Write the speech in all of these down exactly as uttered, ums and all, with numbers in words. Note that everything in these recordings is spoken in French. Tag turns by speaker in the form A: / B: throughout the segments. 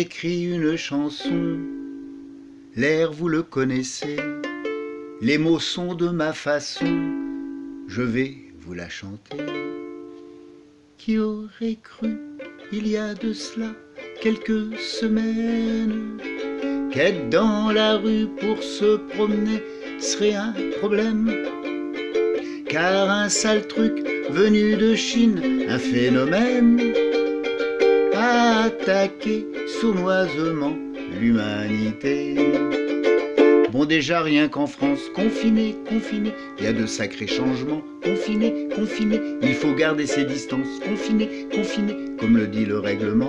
A: écrit une chanson. L'air vous le connaissez, les mots sont de ma façon, je vais vous la chanter. Qui aurait cru, il y a de cela quelques semaines, qu'être dans la rue pour se promener serait un problème, car un sale truc venu de Chine, un phénomène, a attaqué sournoisement l'humanité. Bon, déjà rien qu'en France, confiné, confiné, il y a de sacrés changements. Confiné, confiné, il faut garder ses distances. Confiné, confiné, comme le dit le règlement.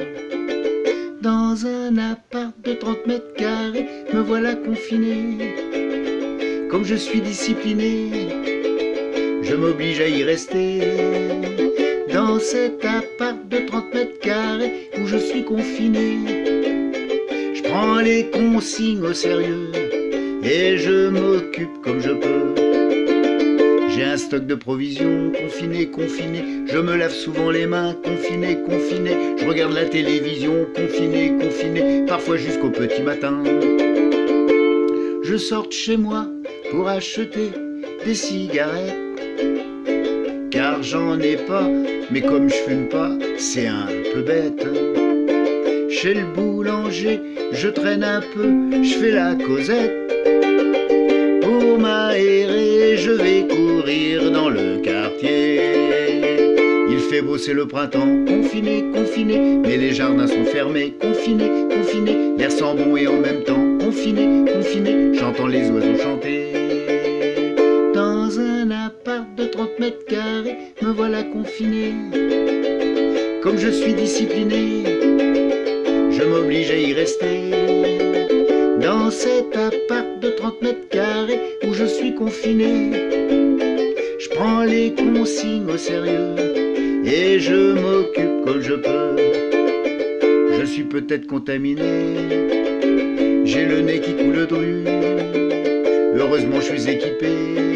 A: Dans un appart de trente mètres carrés, me voilà confiné. Comme je suis discipliné, je m'oblige à y rester. Dans cet appart de trente mètres carrés où je suis confiné, je prends les consignes au sérieux et je m'occupe comme je peux. J'ai un stock de provisions, confiné, confiné, je me lave souvent les mains, confiné, confiné, je regarde la télévision, confiné, confiné, parfois jusqu'au petit matin. Je sors de chez moi pour acheter des cigarettes, car j'en ai pas, mais comme je fume pas, c'est un peu bête. Chez le boulanger, je traîne un peu, je fais la causette. Pour m'aérer, je vais courir dans le quartier. Il fait beau, c'est le printemps, confiné, confiné, mais les jardins sont fermés, confiné, confiné, l'air sent bon et en même temps, confiné, confiné, j'entends les oiseaux chanter. Dans un appart de trente mètres carrés, me voilà confiné. Comme je suis discipliné, je m'oblige à y rester. Dans cet appart de trente mètres carrés où je suis confiné, je prends les consignes au sérieux et je m'occupe comme je peux. Je suis peut-être contaminé, j'ai le nez qui coule dru, heureusement je suis équipé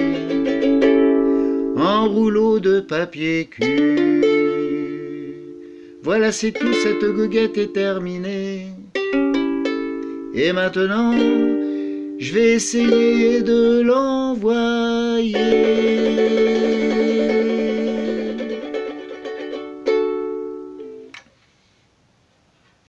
A: en rouleau de papier cul. Voilà, c'est tout, cette goguette est terminée. Et maintenant, je vais essayer de l'envoyer.